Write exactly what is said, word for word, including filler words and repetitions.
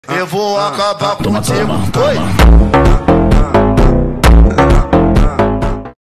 Eu vou acabar Toma, contigo. toma, Oi. toma.